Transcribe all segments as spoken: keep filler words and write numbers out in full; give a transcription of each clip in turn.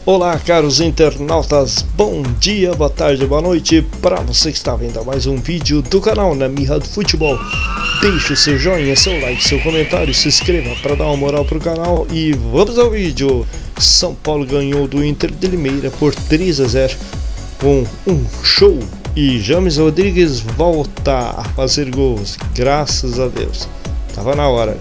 Olá, caros internautas, bom dia, boa tarde, boa noite para você que está vendo mais um vídeo do canal na Mirra do Futebol. Deixe o seu joinha, seu like, seu comentário, se inscreva para dar uma moral pro canal e vamos ao vídeo. São Paulo ganhou do Inter de Limeira por três a zero com um show e James Rodrigues volta a fazer gols, graças a Deus, tava na hora.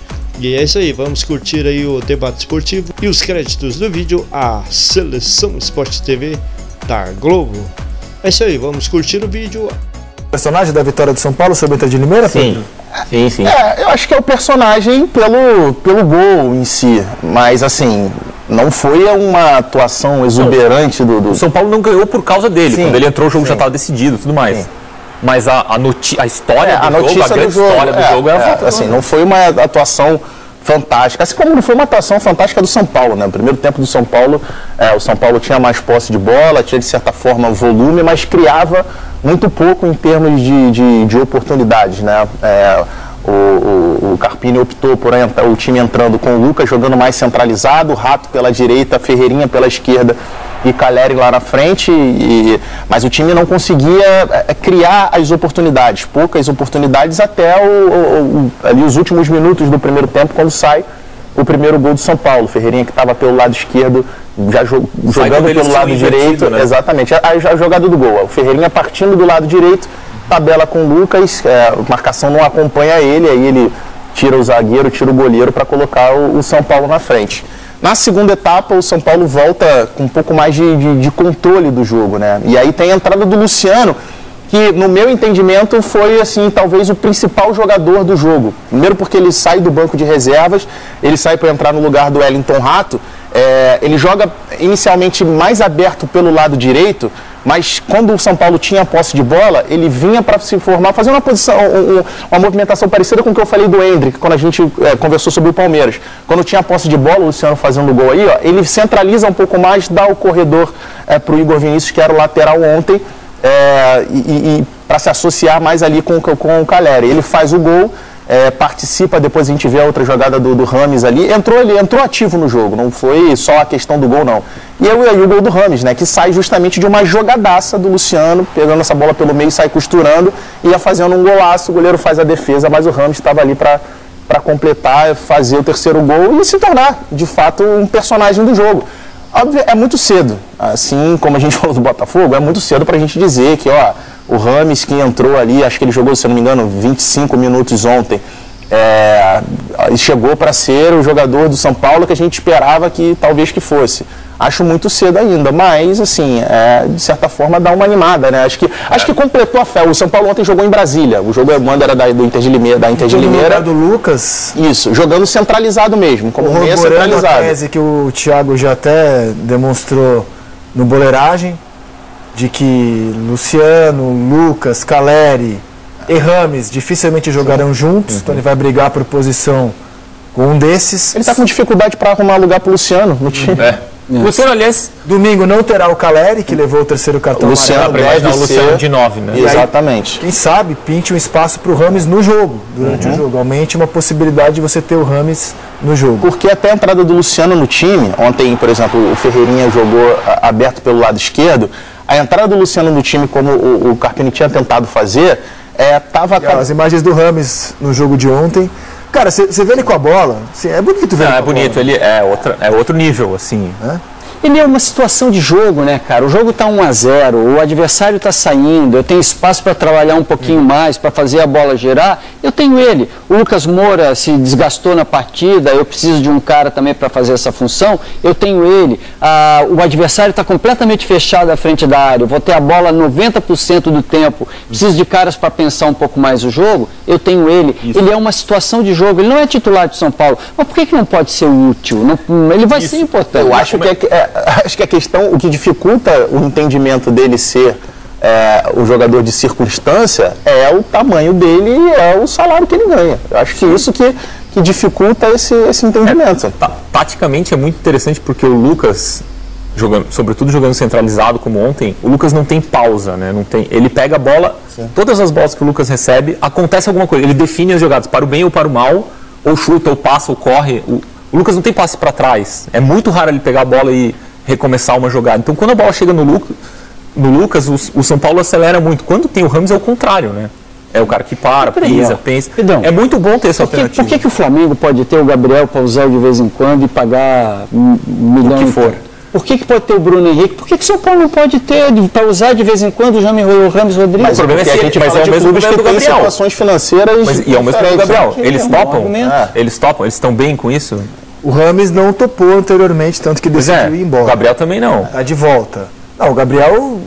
E é isso aí, vamos curtir aí o debate esportivo e os créditos do vídeo à Seleção Sport T V da Globo. É isso aí, vamos curtir o vídeo. Personagem da vitória do São Paulo sobre o Inter de Limeira? Sim, sim, sim. É, eu acho que é o personagem pelo, pelo gol em si, mas assim, não foi uma atuação exuberante do, do... O São Paulo não ganhou por causa dele, sim, quando ele entrou o jogo sim. já estava decidido e tudo mais. Sim. Mas a, a, a história é, do a jogo, a grande do história jogo, do é, jogo é, é, assim, não foi uma atuação fantástica, assim como não foi uma atuação fantástica do São Paulo, né? No primeiro tempo do São Paulo, é, o São Paulo tinha mais posse de bola, tinha de certa forma volume, mas criava muito pouco em termos de, de, de oportunidades, né? É, o, o, o Carpini optou por entrar, o time entrando com o Lucas jogando mais centralizado, Rato pela direita, Ferreirinha pela esquerda e Caleri lá na frente, e, mas o time não conseguia é, criar as oportunidades, poucas oportunidades até o, o, o, ali os últimos minutos do primeiro tempo, quando sai o primeiro gol do São Paulo. Ferreirinha que estava pelo lado esquerdo, já jo jogando pelo lado direito, né? Exatamente, a, a jogada do gol, o Ferreirinha partindo do lado direito, tabela com o Lucas, é, a marcação não acompanha ele, aí ele tira o zagueiro, tira o goleiro para colocar o, o São Paulo na frente. Na segunda etapa, o São Paulo volta com um pouco mais de, de, de controle do jogo, né? E aí tem a entrada do Luciano, que no meu entendimento foi, assim, talvez o principal jogador do jogo. Primeiro porque ele sai do banco de reservas, ele sai para entrar no lugar do Wellington Rato, é, ele joga inicialmente mais aberto pelo lado direito, mas quando o São Paulo tinha posse de bola, ele vinha para se formar, fazer uma posição, um, uma movimentação parecida com o que eu falei do Hendrick, quando a gente é, conversou sobre o Palmeiras. Quando tinha posse de bola, o Luciano fazendo o gol aí, ó, ele centraliza um pouco mais, dá o corredor é, para o Igor Vinícius, que era o lateral ontem, é, e, e para se associar mais ali com, com o Caleri. Ele faz o gol, é, participa, depois a gente vê a outra jogada do, do Rames ali, entrou, ele entrou ativo no jogo, não foi só a questão do gol não. E aí o gol do Rames, né, que sai justamente de uma jogadaça do Luciano, pegando essa bola pelo meio, sai costurando, ia fazendo um golaço, o goleiro faz a defesa, mas o Rames estava ali para para completar, fazer o terceiro gol e se tornar, de fato, um personagem do jogo. Óbvio, é muito cedo, assim como a gente falou do Botafogo, é muito cedo para a gente dizer que, ó, o Rames que entrou ali, acho que ele jogou, se não me engano, vinte e cinco minutos ontem, é, chegou para ser o jogador do São Paulo que a gente esperava que talvez que fosse. Acho muito cedo ainda, mas assim, é, de certa forma dá uma animada, né? Acho que, é. acho que completou a fé. O São Paulo ontem jogou em Brasília, o jogo mando era da, do Inter de Limeira, da Inter de Limeira. do Lucas. Isso, jogando centralizado mesmo, como meia centralizado. A tese que o Thiago já até demonstrou no Boleiragem, de que Luciano, Lucas, Caleri e Rames dificilmente jogarão juntos, uhum. Então ele vai brigar por posição com um desses. Ele está com dificuldade para arrumar lugar para o Luciano no time. É. O Luciano, aliás, domingo não terá o Caleri, que levou o terceiro cartão o Luciano amarelo. deve o Luciano ser... de nove, né? Exatamente. Aí, quem sabe pinte um espaço para o Rames no jogo, durante uhum. o jogo. Aumente uma possibilidade de você ter o Rames no jogo. Porque até a entrada do Luciano no time, ontem, por exemplo, o Ferreirinha jogou aberto pelo lado esquerdo, a entrada do Luciano no time, como o, o Carpini tinha tentado fazer, é, tava... As imagens do Rames no jogo de ontem... Cara, você vê ele com a bola, assim, é bonito ver Não, ele é com bonito, a bola. ele é, outra, é outro nível, assim. É? Ele é uma situação de jogo, né, cara? O jogo está um a zero, o adversário está saindo, eu tenho espaço para trabalhar um pouquinho uhum. mais, para fazer a bola girar, eu tenho ele. O Lucas Moura se desgastou na partida, eu preciso de um cara também para fazer essa função, eu tenho ele. Ah, o adversário está completamente fechado à frente da área, eu vou ter a bola noventa por cento do tempo, preciso de caras para pensar um pouco mais o jogo, eu tenho ele. Isso. Ele é uma situação de jogo, ele não é titular de São Paulo, mas por que, que não pode ser útil? Não, ele vai Isso. ser importante. Eu acho que é, é acho que a questão, o que dificulta o entendimento dele ser é, o jogador de circunstância é o tamanho dele e é o salário que ele ganha. Eu acho que isso que, que dificulta esse, esse entendimento. É, taticamente é muito interessante porque o Lucas, jogando, sobretudo jogando centralizado como ontem, o Lucas não tem pausa, né? Não tem, ele pega a bola, Sim. todas as bolas que o Lucas recebe, acontece alguma coisa. Ele define as jogadas para o bem ou para o mal, ou chuta, ou passa, ou corre. O, o Lucas não tem passe para trás. É muito raro ele pegar a bola e recomeçar uma jogada. Então, quando a bola chega no, Lu, no Lucas, o, o São Paulo acelera muito. Quando tem o Rames, é o contrário, né? É o cara que para, pisa, pensa. Perdão, é muito bom ter essa por que, alternativa. Por que, que o Flamengo pode ter o Gabriel para usar de vez em quando e pagar um milhão que for? Por que, que pode ter o Bruno Henrique? Por que, que o São Paulo não pode ter para usar de vez em quando o Rames Rodrigues? Mas o problema é que a gente vai falar de clubes que têm situações financeiras. Mas, e é o mesmo do Gabriel. Eles é um topam? É. Eles topam? Eles estão bem com isso? O Rames não topou anteriormente, tanto que decidiu é, ir embora. O Gabriel também não. Tá de volta. Não, o Gabriel...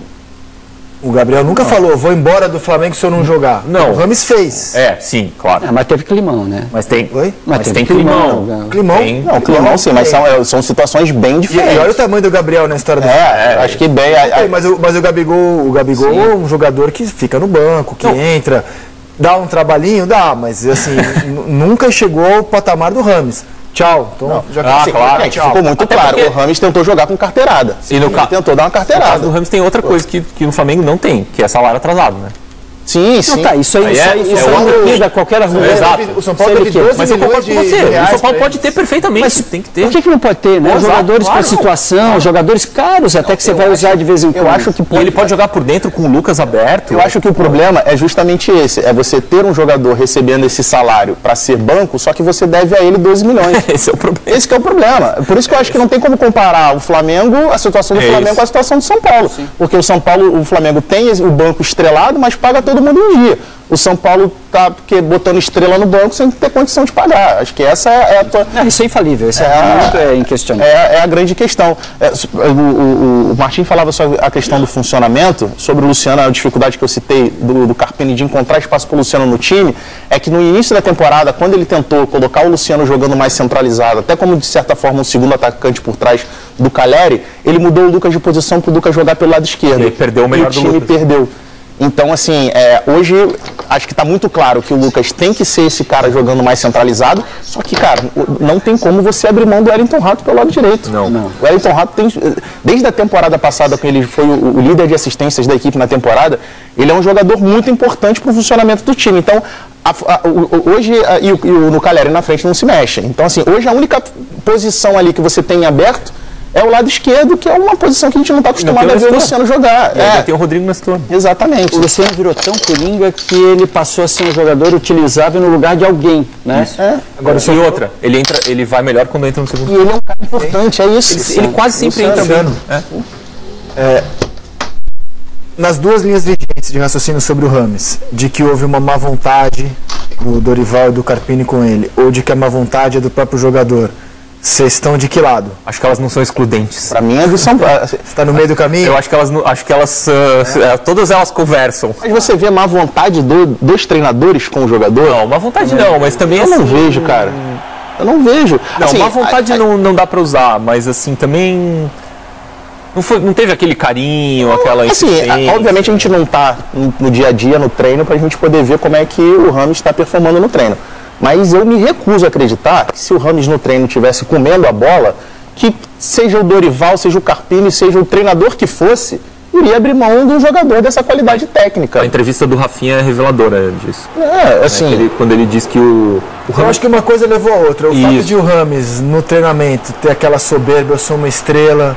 O Gabriel nunca não. falou, vou embora do Flamengo se eu não jogar. Não. O Rames fez. É, sim, claro. É, mas teve climão, né? Mas tem, Oi? mas mas tem climão. Climão. Climão? Tem, não, climão sim, mas são, são situações bem diferentes. E, e olha o tamanho do Gabriel na história do É, Flamengo. é acho que bem... A, a... Mas, o, mas o Gabigol, o Gabigol é um jogador que fica no banco, que não. entra, dá um trabalhinho, dá, mas assim, nunca chegou ao patamar do Rames. Tchau. Então, já ah, assim, claro. Gente, ficou muito Até claro. Porque... O Rames tentou jogar com carteirada. E no Ele ca... tentou dar uma carteirada. No caso do Rames tem outra coisa que, que no Flamengo não tem, que é salário atrasado, né? Sim, sim. Não, tá, isso aí, aí isso é, aí, isso é aí outro... liquida qualquer argumento. Exato. O São Paulo teve doze Mas eu concordo com você. O São Paulo pode ter perfeitamente, mas tem que ter. Por que, que não pode ter, né? Exato, Jogadores claro, para situação, claro. jogadores caros até que você vai usar de vez em quando. Eu acho que E ele pode jogar por dentro com o Lucas aberto. Eu acho que o problema é justamente esse, é você ter um jogador recebendo esse salário para ser banco, só que você deve a ele doze milhões. Esse é o problema. Esse que é o problema. Por isso que eu acho que não tem como comparar o Flamengo, a situação do É Flamengo isso. com a situação do São Paulo. Sim. Porque o São Paulo, o Flamengo tem o banco estrelado, mas paga todo mundo em dia. O São Paulo tá porque, botando estrela no banco sem ter condição de pagar. Acho que essa é a tua... É, isso é infalível, isso é, é, é inquestionável. É, é a grande questão. É, o, o, o Martim falava sobre a questão do funcionamento, sobre o Luciano, a dificuldade que eu citei do, do Carpini de encontrar espaço para o Luciano no time, é que no início da temporada, quando ele tentou colocar o Luciano jogando mais centralizado, até como de certa forma um segundo atacante por trás do Caleri, ele mudou o Lucas de posição para o Lucas jogar pelo lado esquerdo. Ele perdeu o melhor e o do time Lucas. perdeu. Então, assim, é, hoje acho que está muito claro que o Lucas tem que ser esse cara jogando mais centralizado, só que, cara, não tem como você abrir mão do Wellington Rato pelo lado direito. Não. não. O Wellington Rato tem, desde a temporada passada, quando ele foi o, o líder de assistências da equipe na temporada, ele é um jogador muito importante para o funcionamento do time. Então, a, a, o, hoje, a, e, o, e o no Caleri na frente não se mexe. Então, assim, hoje a única posição ali que você tem aberto é o lado esquerdo, que é uma posição que a gente não está acostumado a ver o Luciano jogar. E é. ainda tem o Rodrigo Nestor. Exatamente. O Luciano virou tão coringa que ele passou a ser um jogador utilizável no lugar de alguém, né? É. Agora, e outra, ele, entra, ele vai melhor quando entra no segundo. E ele é um cara importante, é isso. Ele, ele quase sempre entra bem. É. É, nas duas linhas vigentes de raciocínio sobre o Rames, de que houve uma má vontade do Dorival e do Carpini com ele, ou de que a má vontade é do próprio jogador, vocês estão de que lado? Acho que elas não são excludentes. Pra mim é do São Paulo. Você está no meio do caminho? Eu acho que elas, acho que elas uh, é. todas elas conversam. Mas você vê má vontade do, dos treinadores com o jogador? Não, má vontade não, mas também eu assim... não vejo, cara. Eu não vejo. Não, assim, má vontade a, a... não, não dá pra usar, mas assim, também... Não, foi, não teve aquele carinho, aquela assim, insistência. Obviamente a gente não tá no, no dia a dia, no treino, pra gente poder ver como é que o Rames está performando no treino. Mas eu me recuso a acreditar que se o Rames no treino estivesse comendo a bola, que seja o Dorival, seja o Carpini, seja o treinador que fosse, iria abrir mão de um jogador dessa qualidade técnica. A entrevista do Rafinha é reveladora disso. É, assim... É, ele, quando ele diz que o... o Rames... Eu acho que uma coisa levou a outra. O Isso. fato de o Rames, no treinamento, ter aquela soberba, eu sou uma estrela,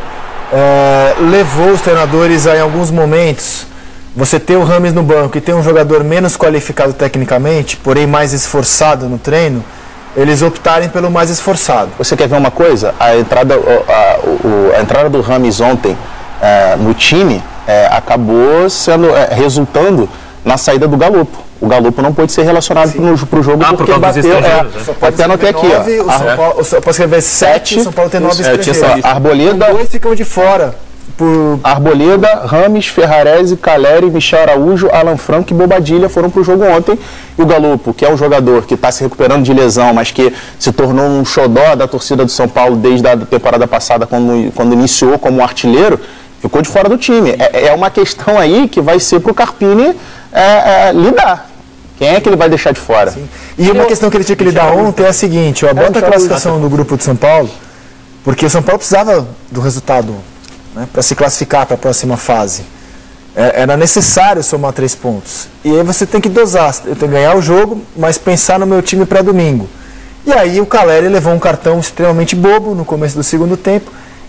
é, levou os treinadores a, em alguns momentos... Você ter o Rames no banco e ter um jogador menos qualificado tecnicamente, porém mais esforçado no treino, eles optarem pelo mais esforçado. Você quer ver uma coisa? A entrada, a, a, a entrada do Rames ontem é, no time é, acabou sendo, é, resultando na saída do Galopo. O Galopo não pôde ser relacionado para o jogo ah, porque por bateu. É, até anotei aqui. nove, Ó, o São Paulo, o São Paulo escrever sete, o São Paulo tem nove é, estrangeiros. Arboleda, dois ficam de fora. Por... Arboleda, Rames, Ferrarese, Caleri, Michel Araújo, Alan Franco e Bobadilha foram para o jogo ontem. E o Galopo, que é um jogador que está se recuperando de lesão, mas que se tornou um xodó da torcida do São Paulo desde a temporada passada, quando, quando iniciou como artilheiro, ficou de fora do time. É, é uma questão aí que vai ser para o Carpini é, é, lidar. Quem é que ele vai deixar de fora? Sim. E uma questão que ele tinha que lidar ontem é a seguinte: ó, bota a classificação do grupo de São Paulo, porque o São Paulo precisava do resultado, né, para se classificar para a próxima fase. É, era necessário somar três pontos. E aí você tem que dosar. Eu tenho que ganhar o jogo, mas pensar no meu time para domingo. E aí o Caleri levou um cartão extremamente bobo no começo do segundo tempo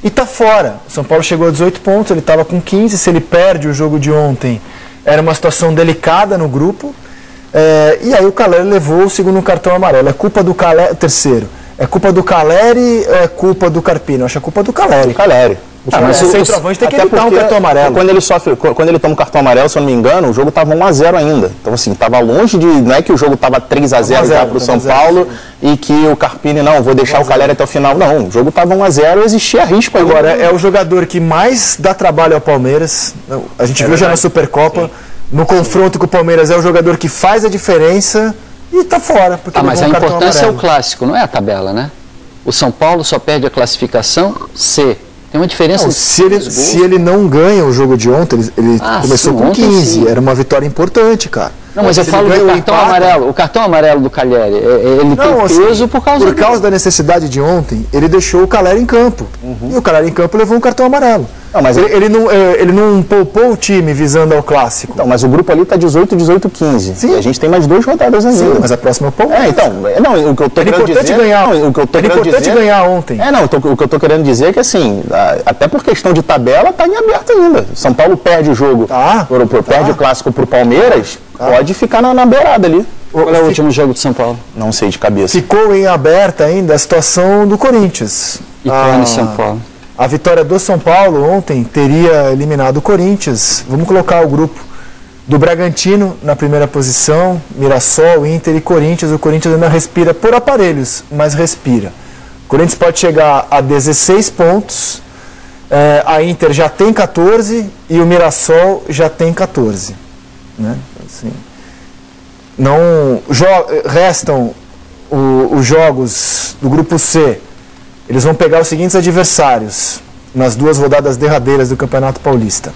e tá fora. O São Paulo chegou a dezoito pontos, ele estava com quinze, se ele perde o jogo de ontem, era uma situação delicada no grupo, é, e aí o Caleri levou o segundo cartão amarelo. É culpa do Caleri, terceiro, é culpa do Caleri ou é culpa do Carpini? Eu acho que é culpa do Caleri. Caleri. Ah, mas o centroavante tem que evitar um cartão amarelo. Quando ele, sofre, quando ele toma um cartão amarelo, se eu não me engano, o jogo estava um a zero ainda. Então, assim, estava longe de... Não é que o jogo estava três a zero já para o São Paulo e que o Carpini, não, vou deixar o Caleri até o final. Não, o jogo estava um a zero e existia risco. Agora, é o jogador que mais dá trabalho ao Palmeiras. A gente viu já na Supercopa. No confronto com o Palmeiras, é o jogador que faz a diferença e está fora. Porque ah, mas a importância é o clássico, não é a tabela, né? O São Paulo só perde a classificação C. Tem uma diferença. Não, se, ele, se ele não ganha o jogo de ontem, ele, ele ah, começou sim, com quinze, sim. Era uma vitória importante, cara. Não, mas eu falo do cartão amarelo. O cartão amarelo do Caleri, ele não, tem peso assim, por causa Por causa da necessidade de ontem, ele deixou o Caleri em campo. Uhum. E o Caleri em campo levou um cartão amarelo. Não, mas ele, ele, não, ele não poupou o time visando ao clássico. Então, mas o grupo ali está dezoito, dezoito, quinze. Sim. E a gente tem mais duas rodadas ainda. Sim, mas a próxima é o Palmeiras. É, então, não, o que eu tô querendo dizer... Ganhar, não, o que eu tô era importante dizer, ganhar ontem. É, não, tô, o que eu estou querendo dizer é que, assim, até por questão de tabela, está em aberto ainda. São Paulo perde o jogo, tá, por, por, tá. perde o clássico para o Palmeiras, tá. Pode ficar na, na beirada ali. Qual é o último jogo de São Paulo? Não sei de cabeça. Ficou em aberta ainda a situação do Corinthians. E ah, no São Paulo? A vitória do São Paulo ontem teria eliminado o Corinthians. Vamos colocar o grupo do Bragantino na primeira posição, Mirassol, Inter e Corinthians. O Corinthians ainda respira por aparelhos, mas respira. O Corinthians pode chegar a dezesseis pontos, é, a Inter já tem quatorze e o Mirassol já tem quatorze. Né? Assim, não restam o, os jogos do grupo C. Eles vão pegar os seguintes adversários nas duas rodadas derradeiras do Campeonato Paulista.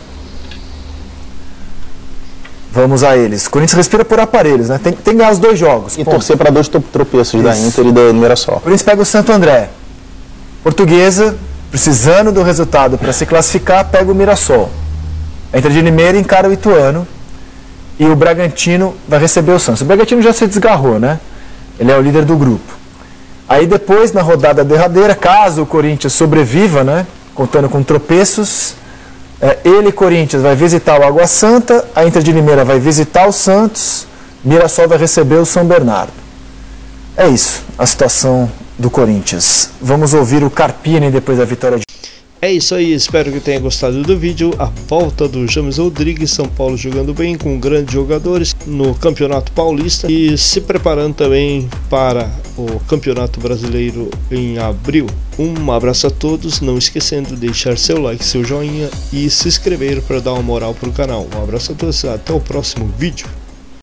Vamos a eles. O Corinthians respira por aparelhos, né? Tem, tem que ganhar os dois jogos. E ponto. torcer para dois tropeços Isso. da Inter e do Mirassol. O Corinthians pega o Santo André. Portuguesa, precisando do resultado para se classificar, pega o Mirassol. A Inter de Limeira encara o Ituano. E o Bragantino vai receber o Santos. O Bragantino já se desgarrou, né? Ele é o líder do grupo. Aí depois, na rodada derradeira, caso o Corinthians sobreviva, né, contando com tropeços, é, ele, Corinthians, vai visitar o Água Santa, a Inter de Limeira vai visitar o Santos, Mirassol vai receber o São Bernardo. É isso, a situação do Corinthians. Vamos ouvir o Carpini depois da vitória de... É isso aí, espero que tenha gostado do vídeo. A volta do James Rodrigues, São Paulo jogando bem com grandes jogadores no Campeonato Paulista e se preparando também para o Campeonato Brasileiro em abril. Um abraço a todos, não esquecendo de deixar seu like, seu joinha e se inscrever para dar uma moral para o canal. Um abraço a todos, até o próximo vídeo.